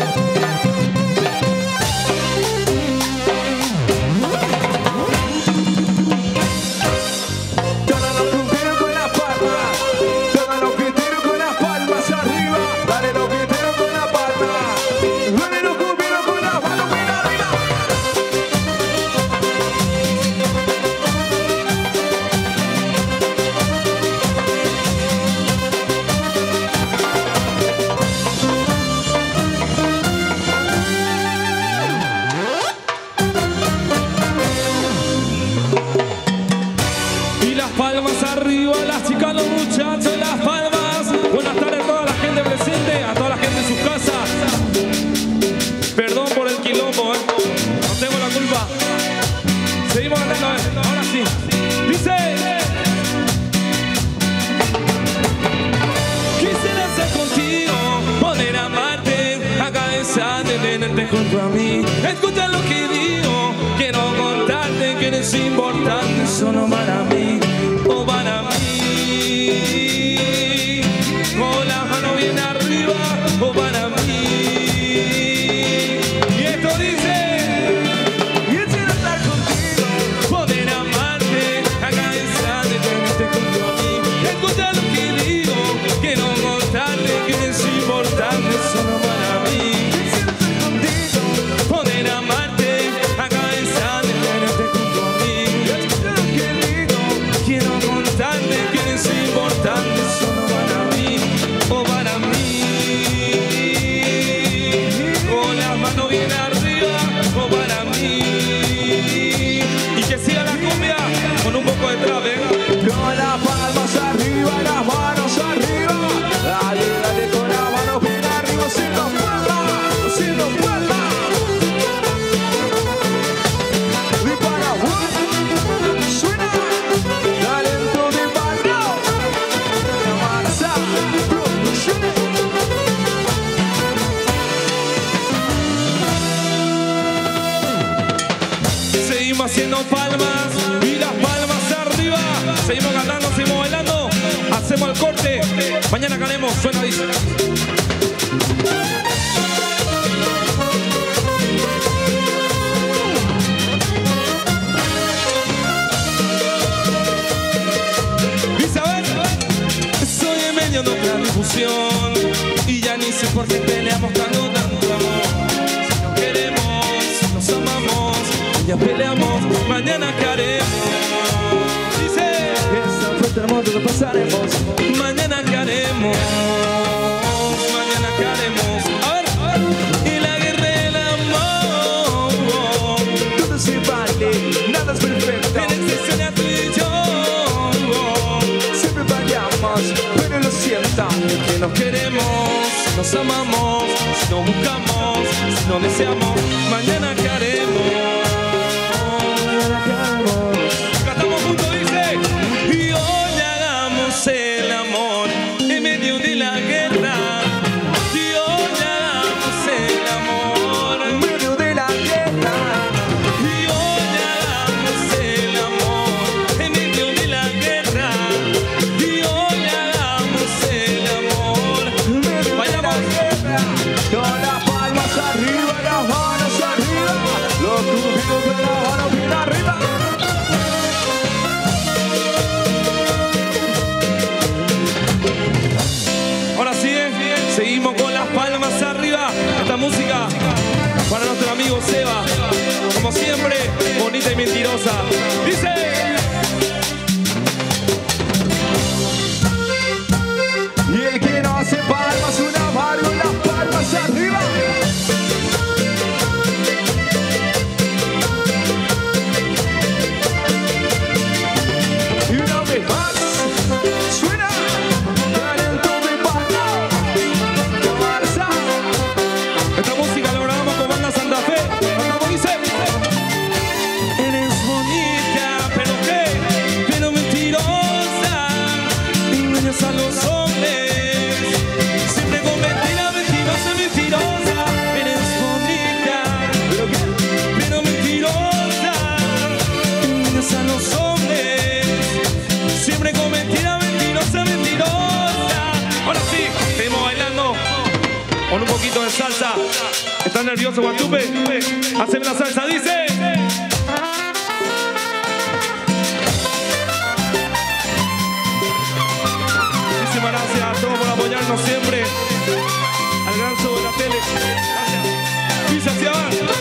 Palmas arriba, las chicas, los muchachos, las palmas. Buenas tardes a toda la gente presente, a toda la gente en sus casas. Perdón por el quilombo, no tengo la culpa. Seguimos cantando, ahora sí. Dice: quisiera ser contigo, poder amarte, a cabeza de tenerte junto a mí. Escucha lo que digo, quiero contarte que eres importante solo para mí. O para mí, con la mano bien arriba, o para mí. Y esto dice: quisiera estar contigo, poder amarte, acariciar de tenerte junto a mí. Escucha lo que digo, quiero contarte que eres importante solo para mí. Quisiera estar contigo, poder amarte, acariciar de tenerte junto a mí. Escucha lo que digo, quiero contarte que eres importante solo para mí, o para mí. Con las manos bien arriba, o para mí. Y que siga la cumbia con un poco de trap, con las palmas arriba, las manos arriba. Dale, dale con las manos bien arriba, sin los palmas, sin los palmas. Y para suena. Seguimos haciendo palmas y las palmas arriba. Seguimos cantando, seguimos bailando. Hacemos el corte. Mañana ganemos. Suena, dice. Dice, a ver. Estoy en medio de otra discusión y ya ni sé por qué peleamos tanto amor. Si no queremos, si nos amamos, ya peleamos, mañana qué haremos. Dice: esta fuerte hermoso lo pasaremos. Mañana qué haremos. Mañana qué haremos. A ver, a ver. Y la guerra del amor. Todo se vale, nada es perfecto. En excepción tú y yo. Siempre fallamos, pero lo siento. Que nos queremos, nos amamos, si no buscamos, si no deseamos, mañana qué haremos. Cantamos juntos, dice: y hoy hagamos el amor en medio de la guerra. Y hoy hagamos el amor en medio de la guerra. Y hoy hagamos el amor en medio de la guerra. Y hoy hagamos el amor en medio de la guerra. Con las palmas arriba, las manos arriba, los cubitos de la mano bien arriba. Ahora sí, seguimos con las palmas arriba. Esta música para nuestro amigo Seba, como siempre, bonita y mentirosa. Dice: y el que no hace palmas, una mano, las palmas arriba. Y una vez más, suena. Esta música la grabamos con Banda Santa Fe. salsa. ¿Estás nervioso, Guatupe? Haceme la salsa, dice. Muchísimas gracias a todos por apoyarnos siempre. Al gran show de la tele. Gracias. Dice hacia abajo.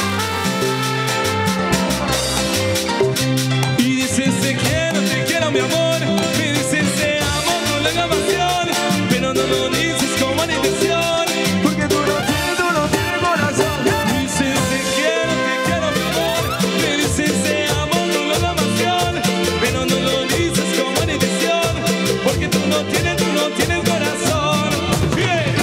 Y dices te quiero mi amor. Me dices te amo con la pasión. Pero no lo dices con mala intención. Porque tú no tienes corazón. Dices te quiero mi amor. Me dices te amo con la pasión. Pero no lo dices con mala intención. Porque tú no tienes corazón. Bien.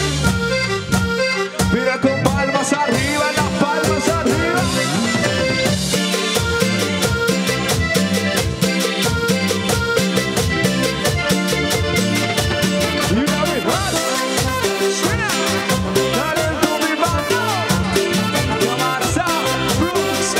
Mira con palmas arriba, las palmas arriba. Y una vez más. Suena. Dale el tu mi banda. Camarasa, Bruce.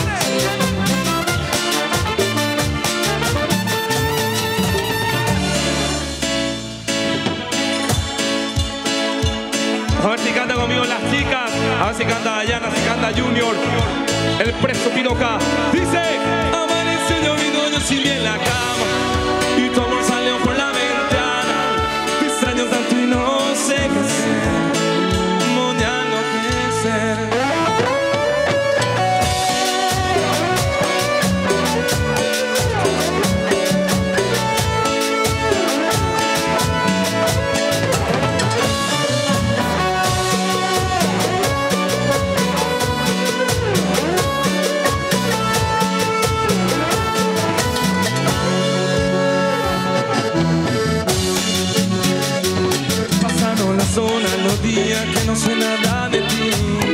A ver si canta conmigo las chicas. A ver si canta Dayana, si canta Junior. El preso Piroca. Dice: amaneció lloviendo, yo sin bien en la cama. Y tu amor salió por la ventana. Te extraño tanto y no sé qué hacer. Moña no crecer. Los días que no sé nada de ti.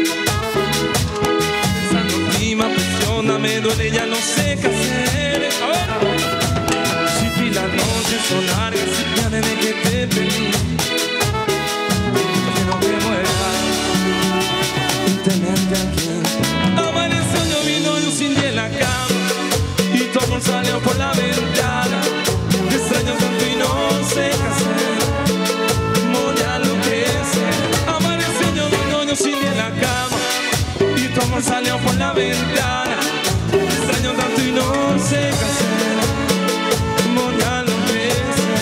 Esa última presión me duele, ya no sé qué hacer. A ver. Si las noches son largas, si ya desde que te pedí, que no me muera y tenerte aquí. Amaneció lloviendo, yo sin día en la cama. Y tu amor salió por la ventana. Te extraño tanto y no sé qué hacer. Sin en la cama y tu amor salió por la ventana. Te extraño tanto y no sé qué hacer. Moña lo crece.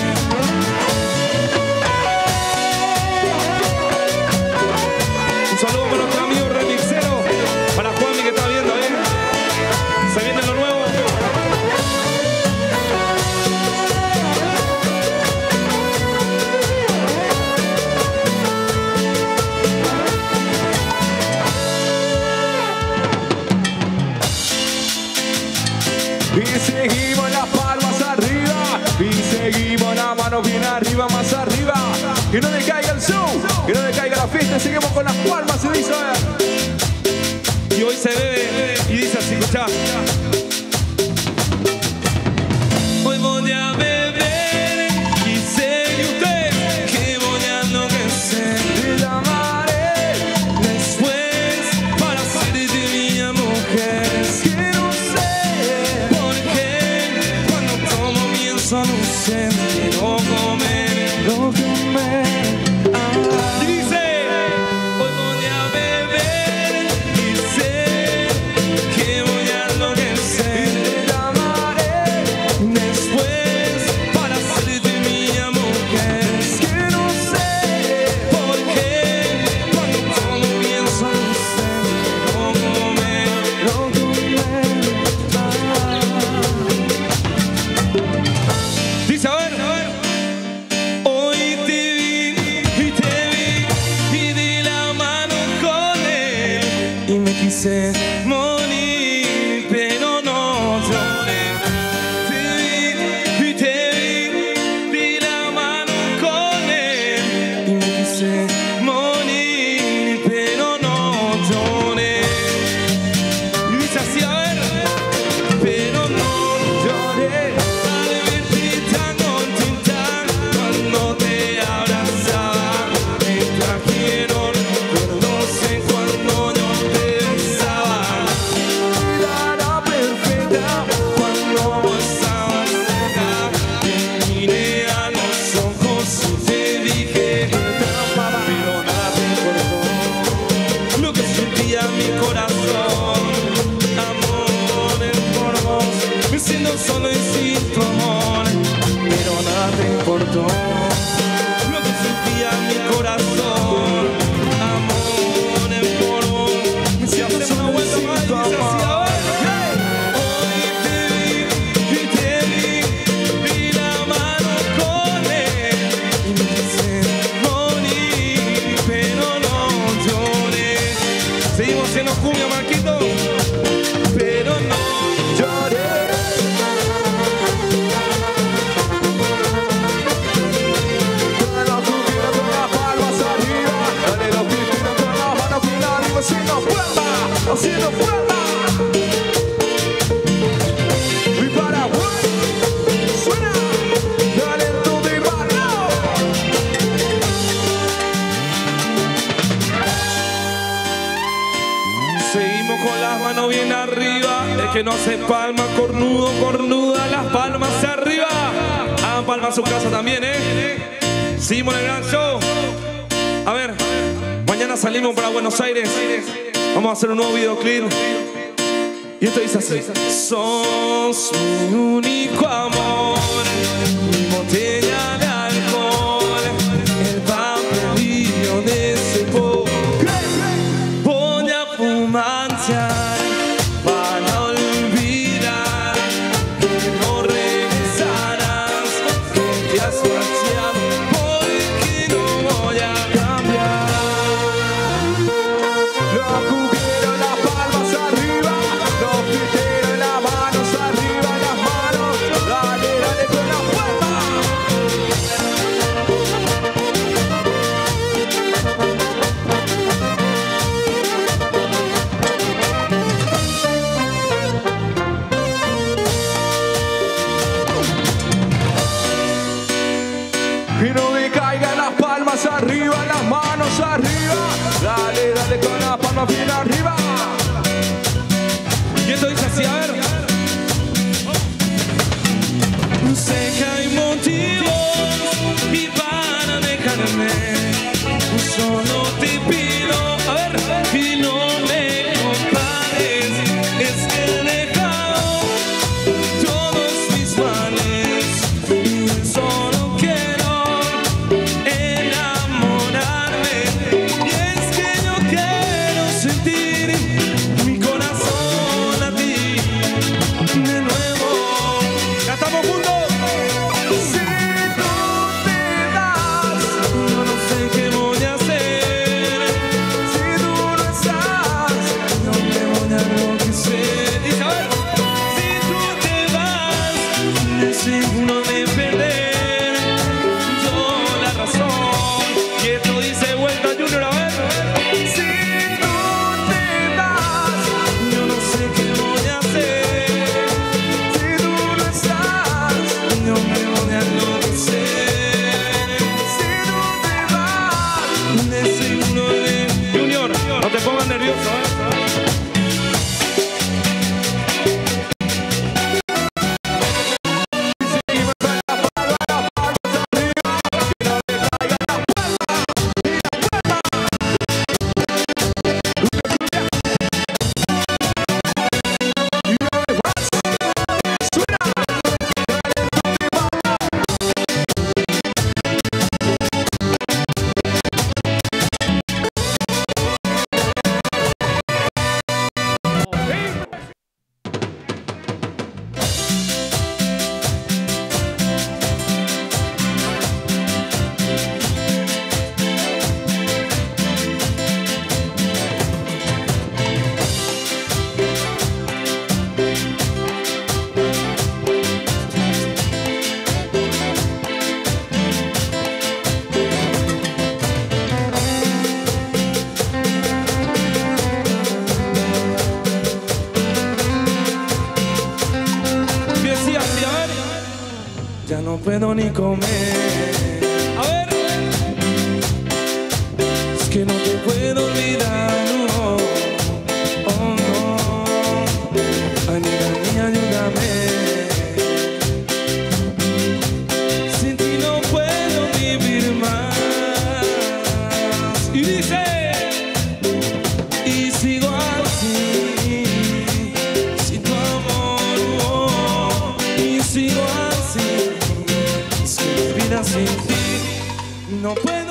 Un saludo para nuestro amigo remixero, para Juanmi que está viendo, se viene lo nuevo. Y seguimos las palmas arriba. Y seguimos las manos bien arriba, más arriba. Que no le caiga el show, que no le caiga la fiesta. Seguimos con las palmas y dice: y hoy se bebe y dice así, escuchá. Hoy voy a beber y sé que usted que voy a enloquecer. Te llamaré Después para hacerte mía mujer. es que no sé ¿Por qué cuando tomo pienso no sé? Quiero comer. lo que me Y dice: hoy voy a beber y sé que voy a enloquecer. te llamaré. Después para hacerte mía mujer. Es que no sé ¿Por qué cuando tomo pienso no sé? Quiero comer. lo que Dice, a ver. Hoy te vi y di la mano con él. Y me quise morir, pero no lloré. Te vi, di la mano con él. Y me quise morir, pero no lloré. Y dice así, a ver. Pero no lloré. Al verte tan contenta cuando te abrazaba, me trajeron recuerdos en cuando yo te besaba. Seguimos haciendo cumbia, Marquito. Pero no lloré. Con los cumbieros con las palmas arriba. Dale los pispinos con las manos bien arriba. Haciendo fuerza, haciendo fuerza. Y para suena. Dale tu disparo. Seguimos con las manos bien arriba. El que no hace palma, cornudo, cornuda, las palmas hacia arriba. Hagan palmas a su casa también, Seguimos en el gran show. A ver, mañana salimos para Buenos Aires. Vamos a hacer un nuevo videoclip. Y esto dice así. Sos mi único amor, mi botella de alcohol, el papelillo de ese poco. Voy a fumanciar para olvidar que no regresarás, que te has marchado, porque no voy a cambiar. Los cumbieros, las palmas arriba. Los pisteros, las manos arriba, las manos. Dale, dale con la fuerza. Y no me caigan las palmas arriba, las manos arriba. Dale, dale con las palmas bien arriba. Y esto dice así, a ver. Sé que hay motivos y para dejarme, solo te pido, a ver, que no me compares. Es que he dejado todos mis males y solo quiero enamorarme. Y es que yo quiero sentir mi corazón a ti de nuevo. Ya estamos juntos. Si tú te das, Yo no sé qué voy a hacer. si tú no estás, No me voy a enloquecer. Y a ver, si tú te vas, me seguro de perder yo la razón. Y esto dice vuelta Junior, a ver. si tú te das, Yo no sé qué voy a hacer. si tú no estás, No me voy a enloquecer. si tú te vas. De seguro de Junior, no te pongas nervioso, Seguimos con las palmas arriba. Que no me caigan las palmas. Y las palmas. Y una vez más. Suena. y decía así, a ver. Ya no puedo ni comer. A ver. Es que no te puedo olvidar, no. Oh, no. Amiga mía, ayúdame. Sin ti no puedo vivir más. Y dice. Y sigo así, sin tu amor, y sigo así. Es que mi vida sin ti no puedo.